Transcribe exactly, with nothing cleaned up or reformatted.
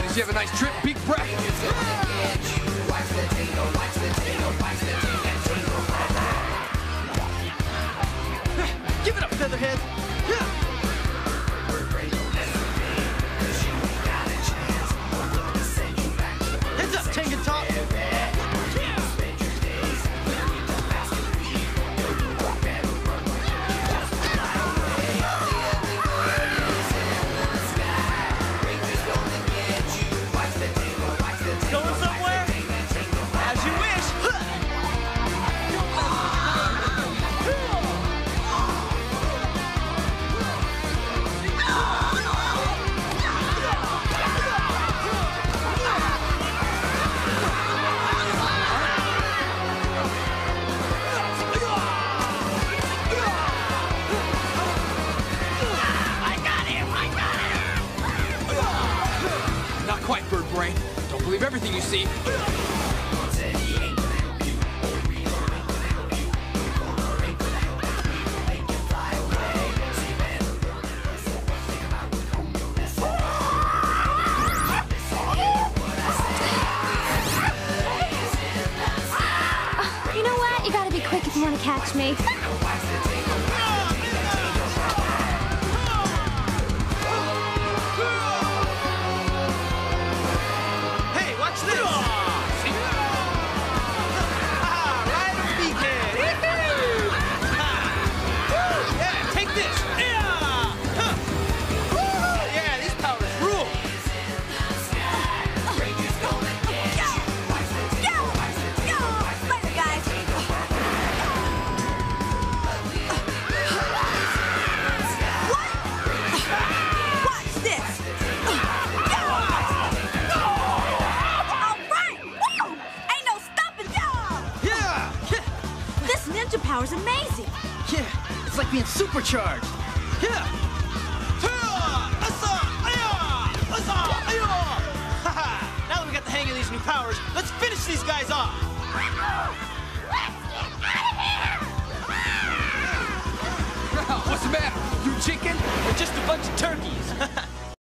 Did you have a nice trip, big breath? Give it up, Featherhead. Heads up, Tengen Top. Going somewhere? As you wish. Not quite, Bird Brain. Don't believe everything you see. You know what? You gotta be quick if you want to catch me. Hey, watch this. Ah, Rider Beakhead. Yeah, take this. Yeah. Huh. Woo. Yeah, these powers rule. Later, guys. Watch this. All right. Woo! Ain't no stopping y'all. Yeah. This ninja power's amazing. Yeah, it's like being supercharged. Yeah. Now that we got the hang of these new powers, let's finish these guys off. What's the matter? You chicken? We're just a bunch of turkeys.